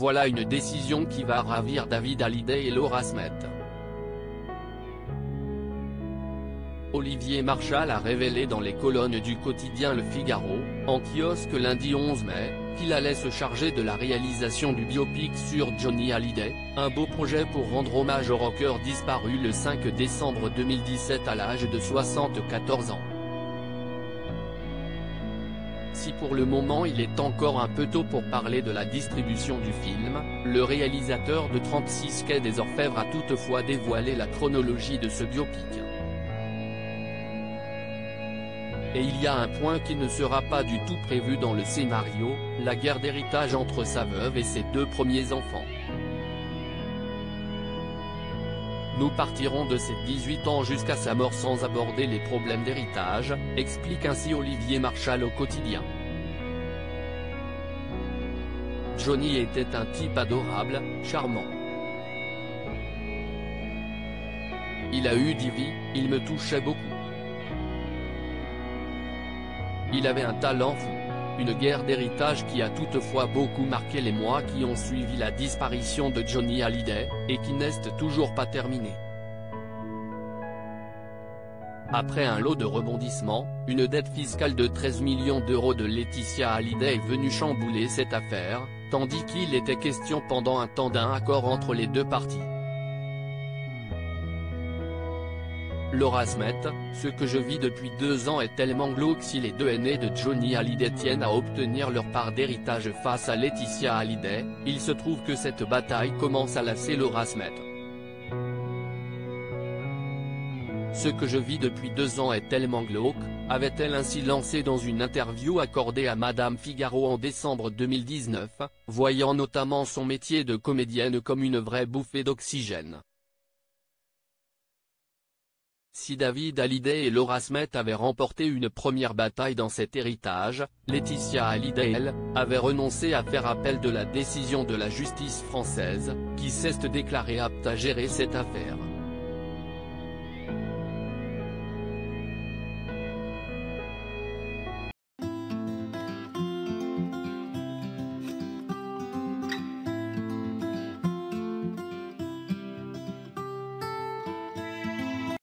voilà une décision qui va ravir David Hallyday et Laura Smet. Olivier Marchal a révélé dans les colonnes du quotidien Le Figaro, en kiosque lundi 11 mai, qu'il allait se charger de la réalisation du biopic sur Johnny Hallyday, un beau projet pour rendre hommage au rocker disparu le 5 décembre 2017 à l'âge de 74 ans. Si pour le moment il est encore un peu tôt pour parler de la distribution du film, le réalisateur de 36 quai des Orfèvres a toutefois dévoilé la chronologie de ce biopic. Et il y a un point qui ne sera pas du tout prévu dans le scénario, la guerre d'héritage entre sa veuve et ses 2 premiers enfants. Nous partirons de ses 18 ans jusqu'à sa mort sans aborder les problèmes d'héritage, explique ainsi Olivier Marchal au quotidien. Johnny était un type adorable, charmant. Il a eu 10 vies, il me touchait beaucoup. Il avait un talent fou. Une guerre d'héritage qui a toutefois beaucoup marqué les mois qui ont suivi la disparition de Johnny Hallyday, et qui n'est toujours pas terminée. Après un lot de rebondissements, une dette fiscale de 13 millions d'euros de Laetitia Hallyday est venue chambouler cette affaire, tandis qu'il était question pendant un temps d'un accord entre les 2 parties. Laura Smet, ce que je vis depuis 2 ans est tellement glauque si les 2 aînés de Johnny Hallyday tiennent à obtenir leur part d'héritage face à Laetitia Hallyday, il se trouve que cette bataille commence à lasser Laura Smet. Ce que je vis depuis 2 ans est tellement glauque, avait-elle ainsi lancé dans une interview accordée à Madame Figaro en décembre 2019, voyant notamment son métier de comédienne comme une vraie bouffée d'oxygène. Si David Hallyday et Laura Smet avaient remporté une première bataille dans cet héritage, Laetitia Hallyday elle, avait renoncé à faire appel de la décision de la justice française, qui s'est déclarée apte à gérer cette affaire.